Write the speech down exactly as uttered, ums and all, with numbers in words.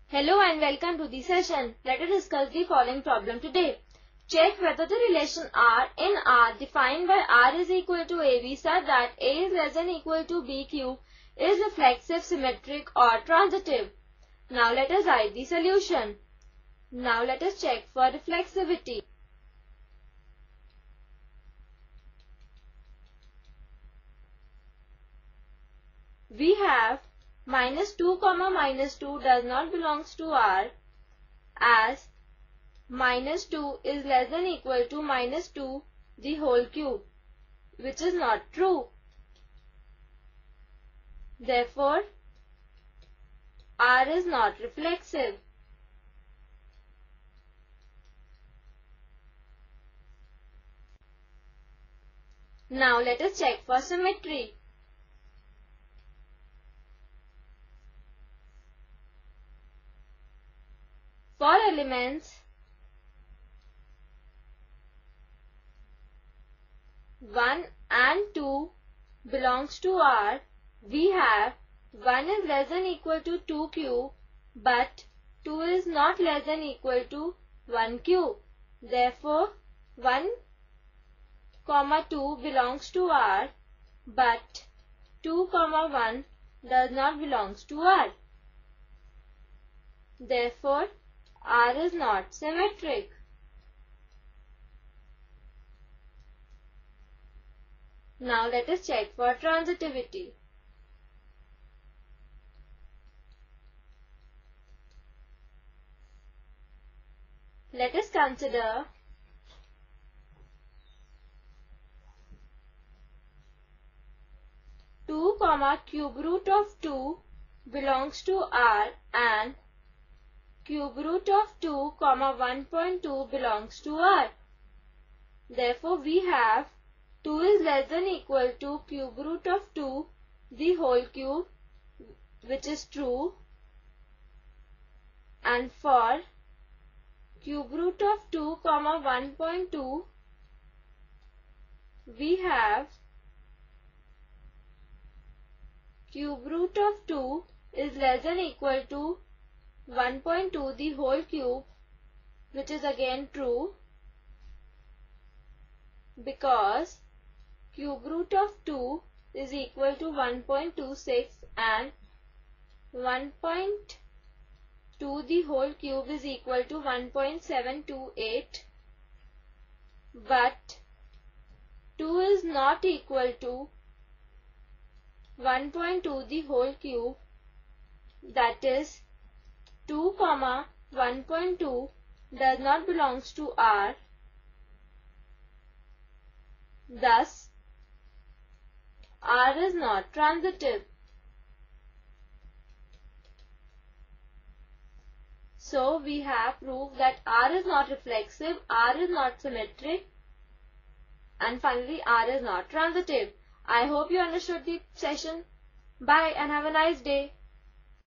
Hello and welcome to the session. Let us discuss the following problem today. Check whether the relation R in R defined by R is equal to A B such that A is less than equal to B Q is reflexive, symmetric or transitive. Now let us write the solution. Now let us check for reflexivity. We have minus two comma minus two does not belongs to R, as minus two is less than equal to minus two the whole cube, which is not true. Therefore, R is not reflexive. Now let us check for symmetry. For elements one and two belongs to R, we have one is less than equal to two cube, but two is not less than equal to one cube. Therefore, one comma two belongs to R, but two comma one does not belongs to R. Therefore, R is not symmetric. Now let us check for transitivity. Let us consider two comma cube root of two belongs to R and cube root of two comma one point two belongs to R. Therefore, we have two is less than equal to cube root of two the whole cube, which is true, and for cube root of two comma one point two we have cube root of two is less than equal to one point two the whole cube, which is again true, because cube root of two is equal to one point two six and one point two the whole cube is equal to one point seven two eight, but two is not equal to one point two the whole cube, that is two comma one point two does not belongs to R. Thus, R is not transitive. So, we have proved that R is not reflexive, R is not symmetric, and finally R is not transitive. I hope you understood the session. Bye and have a nice day.